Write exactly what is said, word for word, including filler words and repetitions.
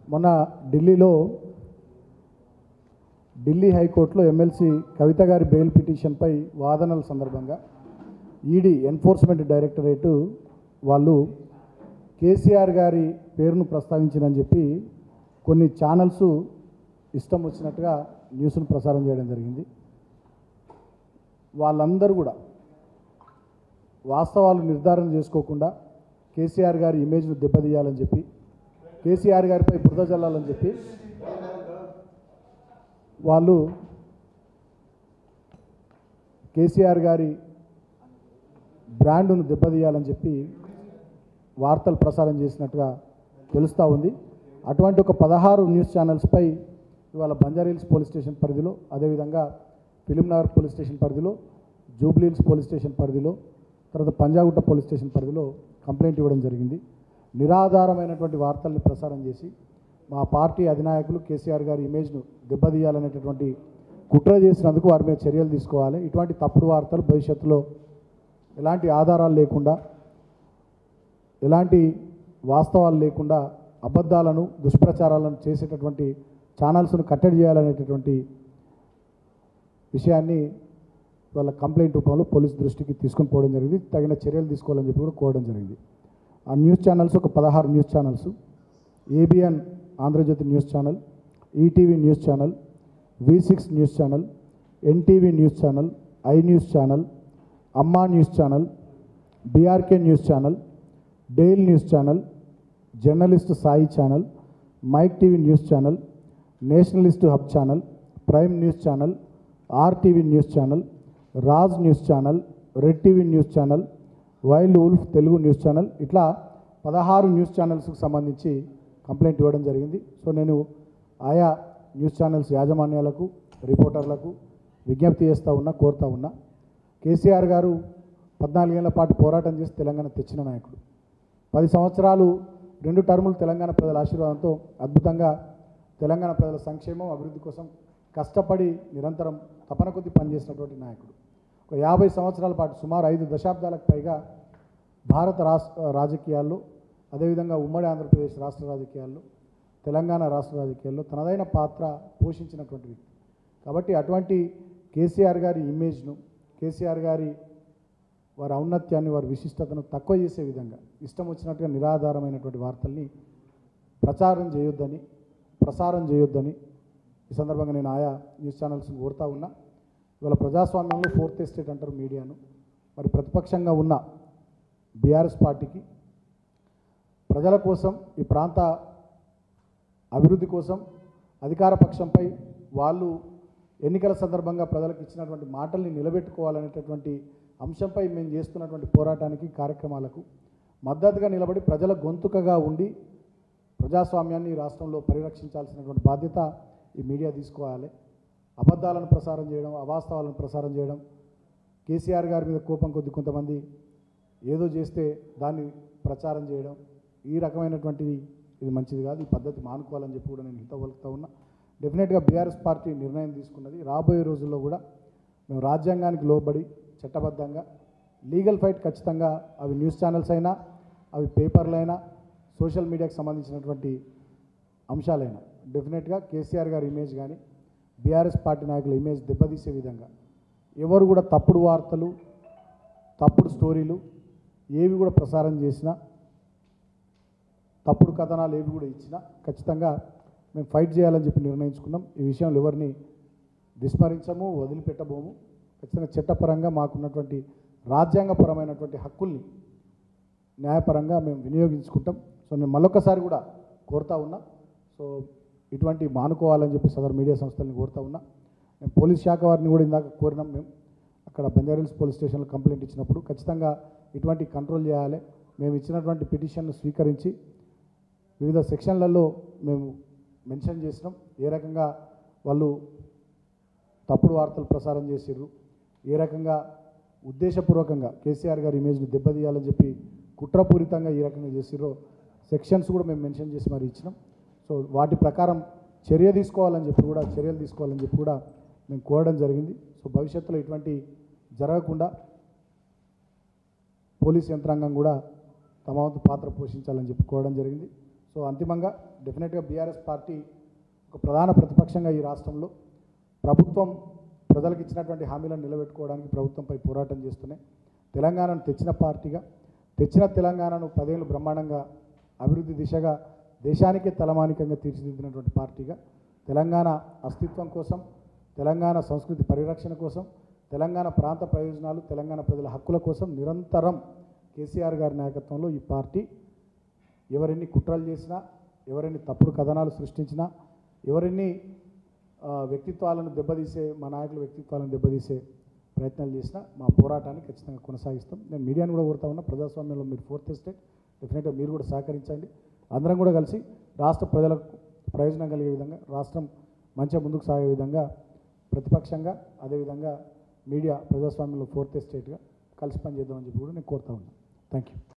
మొన్న ఢిల్లీలో ఢిల్లీ హైకోర్టులో ఎమ్మెల్సీ కవిత గారి బెయిల్ పిటిషన్పై వాదనల సందర్భంగా ఈడీ ఎన్ఫోర్స్మెంట్ డైరెక్టరేటు వాళ్ళు కేసీఆర్ గారి పేరును ప్రస్తావించినని చెప్పి కొన్ని ఛానల్స్ ఇష్టం వచ్చినట్టుగా న్యూస్ను ప్రసారం చేయడం జరిగింది. వాళ్ళందరూ కూడా వాస్తవాలు నిర్ధారణ చేసుకోకుండా కేసీఆర్ గారి ఇమేజ్ను దెబ్బతీయాలని చెప్పి, కేసీఆర్ గారిపై బురద జల్లాలని చెప్పి వాళ్ళు కేసీఆర్ గారి బ్రాండును దెబ్బతీయాలని చెప్పి వార్తలు ప్రసారం చేసినట్టుగా తెలుస్తూ ఉంది. అటువంటి ఒక పదహారు న్యూస్ ఛానల్స్పై ఇవాళ బంజారాహిల్స్ పోలీస్ స్టేషన్ పరిధిలో, అదేవిధంగా ఫిలింనగర్ పోలీస్ స్టేషన్ పరిధిలో, జూబ్లీహిల్స్ పోలీస్ స్టేషన్ పరిధిలో, తర్వాత పంజాగుట్ట పోలీస్ స్టేషన్ పరిధిలో కంప్లైంట్ ఇవ్వడం జరిగింది. నిరాధారమైనటువంటి వార్తల్ని ప్రసారం చేసి మా పార్టీ అధినాయకులు కేసీఆర్ గారి ఇమేజ్ను దెబ్బతీయాలనేటటువంటి కుట్ర చేసినందుకు వారి మీద చర్యలు తీసుకోవాలి. ఇటువంటి తప్పుడు వార్తలు భవిష్యత్తులో ఎలాంటి ఆధారాలు లేకుండా, ఎలాంటి వాస్తవాలు లేకుండా అబద్ధాలను, దుష్ప్రచారాలను చేసేటటువంటి ఛానల్స్ను కట్టడి చేయాలనేటటువంటి విషయాన్ని వాళ్ళ కంప్లైంట్ రూపంలో పోలీస్ దృష్టికి తీసుకొని పోవడం జరిగింది. తగిన చర్యలు తీసుకోవాలని చెప్పి కూడా కోరడం జరిగింది. ఆ న్యూస్ ఛానల్స్ ఒక పదహారు news channels: ABN Andhra Jyothy news channel, ETV news channel, V six news channel, NTV news channel, I news channel, Amma news channel, BRK news channel, డెయిల్ news channel, journalist Sai channel, mic TV news channel, nationalist hub channel, prime news channel, RTV news channel, Raj news channel, red TV news channel, wild wolf Telugu news channel, ఇట్లా పదహారు news ఛానల్స్కి సంబంధించి complaint ఇవ్వడం జరిగింది. So నేను ఆయా news channels యాజమాన్యాలకు, రిపోర్టర్లకు విజ్ఞప్తి చేస్తూ ఉన్నా, కోరుతూ ఉన్నా. కేసీఆర్ గారు పద్నాలుగేళ్ల పాటు పోరాటం చేసి తెలంగాణ తెచ్చిన నాయకుడు. పది సంవత్సరాలు రెండు టర్ములు తెలంగాణ ప్రజల ఆశీర్వాదంతో అద్భుతంగా తెలంగాణ ప్రజల సంక్షేమం, అభివృద్ధి కోసం కష్టపడి నిరంతరం తపన కొద్దీ పనిచేసినటువంటి నాయకుడు. ఒక యాభై సంవత్సరాల పాటు, సుమారు ఐదు దశాబ్దాలకు పైగా భారత రాష్ట్ర రాజకీయాల్లో, అదేవిధంగా ఉమ్మడి ఆంధ్రప్రదేశ్ రాష్ట్ర రాజకీయాల్లో, తెలంగాణ రాష్ట్ర రాజకీయాల్లో తనదైన పాత్ర పోషించినటువంటి వ్యక్తి. కాబట్టి అటువంటి కేసీఆర్ గారి ఇమేజ్ను, కేసీఆర్ గారి వారి ఔన్నత్యాన్ని, వారి విశిష్టతను తక్కువ చేసే విధంగా ఇష్టం వచ్చినట్టుగా నిరాధారమైనటువంటి వార్తల్ని ప్రచారం చేయొద్దని, ప్రసారం చేయొద్దని ఈ సందర్భంగా నేను ఆయా న్యూస్ ఛానల్స్ని కోరుతూ ఉన్నా. ఇవాళ ప్రజాస్వామ్యంలో ఫోర్త్ ఎస్టేట్ అంటారు మీడియాను. మరి ప్రతిపక్షంగా ఉన్న బీఆర్ఎస్ పార్టీకి ప్రజల కోసం, ఈ ప్రాంత అభివృద్ధి కోసం, అధికార పక్షంపై వాళ్ళు ఎన్నికల సందర్భంగా ప్రజలకు ఇచ్చినటువంటి మాటల్ని నిలబెట్టుకోవాలనేటటువంటి అంశంపై మేము చేస్తున్నటువంటి పోరాటానికి, కార్యక్రమాలకు మద్దతుగా నిలబడి ప్రజల గొంతుకగా ఉండి ప్రజాస్వామ్యాన్ని ఈ రాష్ట్రంలో పరిరక్షించాల్సినటువంటి బాధ్యత ఈ మీడియా తీసుకోవాలి. అబద్ధాలను ప్రసారం చేయడం, అవాస్తవాలను ప్రసారం చేయడం, కేసీఆర్ గారి మీద కోపం కొద్ది కొంతమంది ఏదో చేస్తే దాన్ని ప్రచారం చేయడం, ఈ రకమైనటువంటిది ఇది మంచిది కాదు. ఈ పద్ధతి మానుకోవాలని చెప్పి కూడా నేను హితవలుపుతూ ఉన్నా. డెఫినెట్గా బీఆర్ఎస్ పార్టీ నిర్ణయం తీసుకున్నది. రాబోయే రోజుల్లో కూడా మేము రాజ్యాంగానికి లోబడి చట్టబద్ధంగా లీగల్ ఫైట్ ఖచ్చితంగా, అవి న్యూస్ ఛానల్స్ అయినా, అవి పేపర్లైనా, సోషల్ మీడియాకి సంబంధించినటువంటి అంశాలైనా డెఫినెట్గా కేసీఆర్ గారి ఇమేజ్ కానీ, బీఆర్ఎస్ పార్టీ నాయకుల ఇమేజ్ దెబ్బతీసే విధంగా ఎవరు కూడా తప్పుడు వార్తలు, తప్పుడు స్టోరీలు ఏవి కూడా ప్రసారం చేసినా, తప్పుడు కథనాలు ఏవి కూడా ఇచ్చినా ఖచ్చితంగా మేము ఫైట్ చేయాలని చెప్పి నిర్ణయించుకున్నాం. ఈ విషయంలో ఎవరిని విస్మరించము, వదిలిపెట్టబోము. ఖచ్చితంగా చట్టపరంగా మాకున్నటువంటి రాజ్యాంగపరమైనటువంటి హక్కుల్ని న్యాయపరంగా మేము వినియోగించుకుంటాం. సో నేను మళ్ళొక్కసారి కూడా కోరుతా ఉన్నా, సో ఇటువంటి మానుకోవాలని చెప్పి సదరు మీడియా సంస్థల్ని కోరుతా ఉన్నా. మేము పోలీస్ శాఖ వారిని కూడా ఇందాక కోరినాం. మేము అక్కడ బంజారాహిల్స్ పోలీస్ స్టేషన్లో కంప్లైంట్ ఇచ్చినప్పుడు ఖచ్చితంగా ఇటువంటి కంట్రోల్ చేయాలి. మేము ఇచ్చినటువంటి పిటిషన్ను స్వీకరించి వివిధ సెక్షన్లలో మేము మెన్షన్ చేసినాం. ఏ రకంగా వాళ్ళు తప్పుడు వార్తలు ప్రసారం చేసిర్రు, ఏ రకంగా ఉద్దేశపూర్వకంగా కేసీఆర్ గారి ఇమేజ్ని దెబ్బతీయాలని చెప్పి కుట్రపూరితంగా ఈ రకంగా చేసిర్రో సెక్షన్స్ కూడా మేము మెన్షన్ చేసి మరి ఇచ్చినాం. సో వాటి ప్రకారం చర్య తీసుకోవాలని చెప్పి కూడా చర్యలు తీసుకోవాలని చెప్పి కూడా మేము కోరడం జరిగింది. సో భవిష్యత్తులో ఇటువంటి జరగకుండా పోలీస్ యంత్రాంగం కూడా తమ వంతు పాత్ర పోషించాలని చెప్పి కోరడం జరిగింది. సో అంతిమంగా డెఫినెట్గా బీఆర్ఎస్ పార్టీ ఒక ప్రధాన ప్రతిపక్షంగా ఈ రాష్ట్రంలో ప్రభుత్వం ప్రజలకు ఇచ్చినటువంటి హామీలను నిలబెట్టుకోవడానికి ప్రభుత్వంపై పోరాటం చేస్తూనే తెలంగాణను తెచ్చిన పార్టీగా తెచ్చిన తెలంగాణను పదేళ్ళు బ్రహ్మాండంగా అభివృద్ధి దిశగా దేశానికే తలమానికంగా తీర్చిదిద్దినటువంటి పార్టీగా తెలంగాణ అస్తిత్వం కోసం తెలంగాణ సంస్కృతి పరిరక్షణ కోసం తెలంగాణ ప్రాంత ప్రయోజనాలు తెలంగాణ ప్రజల హక్కుల కోసం నిరంతరం కేసీఆర్ గారి నాయకత్వంలో ఈ పార్టీ ఎవరెన్ని కుట్రలు చేసినా ఎవరెన్ని తప్పుడు కథనాలు సృష్టించినా ఎవరెన్ని వ్యక్తిత్వాలను దెబ్బతీసే మా నాయకుల వ్యక్తిత్వాలను దెబ్బతీసే ప్రయత్నాలు చేసినా మా పోరాటాన్ని ఖచ్చితంగా కొనసాగిస్తాం. నేను మీడియాను కూడా కోరుతా ఉన్నా, ప్రజాస్వామ్యంలో మీరు ఫోర్త్ ఎస్టేట్, డెఫినెట్గా మీరు కూడా సహకరించండి. అందరం కూడా కలిసి రాష్ట్ర ప్రజలకు ప్రయోజనం కలిగే విధంగా రాష్ట్రం మంచిగా ముందుకు సాగే విధంగా ప్రతిపక్షంగా అదేవిధంగా మీడియా ప్రజాస్వామ్యంలో ఫోర్త్ ఎస్టేట్గా కలిసి పనిచేద్దామని చెప్పి కూడా నేను కోరుతా ఉన్నాను. Thank you.